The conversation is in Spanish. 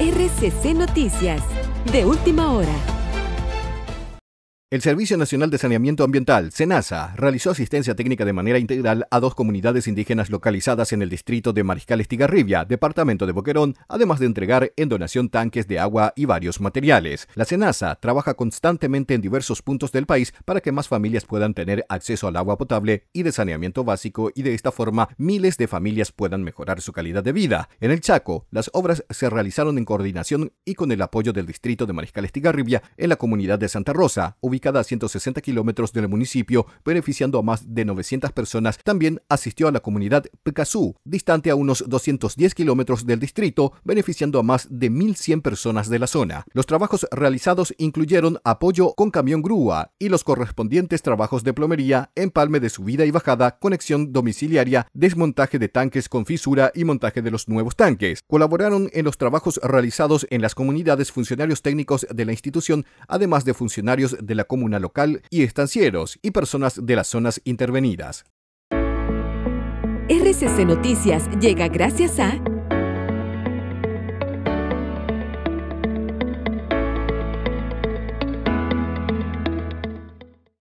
RCC Noticias, de última hora. El Servicio Nacional de Saneamiento Ambiental, SENASA, realizó asistencia técnica de manera integral a 2 comunidades indígenas localizadas en el distrito de Mariscal Estigarribia, departamento de Boquerón, además de entregar en donación tanques de agua y varios materiales. La SENASA trabaja constantemente en diversos puntos del país para que más familias puedan tener acceso al agua potable y de saneamiento básico y de esta forma miles de familias puedan mejorar su calidad de vida. En el Chaco, las obras se realizaron en coordinación y con el apoyo del distrito de Mariscal Estigarribia en la comunidad de Santa Rosa, ubicada a 160 kilómetros del municipio, beneficiando a más de 900 personas. También asistió a la comunidad Picazú, distante a unos 210 kilómetros del distrito, beneficiando a más de 1.100 personas de la zona. Los trabajos realizados incluyeron apoyo con camión grúa y los correspondientes trabajos de plomería, empalme de subida y bajada, conexión domiciliaria, desmontaje de tanques con fisura y montaje de los nuevos tanques. Colaboraron en los trabajos realizados en las comunidades funcionarios técnicos de la institución, además de funcionarios de la comuna local y estancieros y personas de las zonas intervenidas. RCC Noticias llega gracias a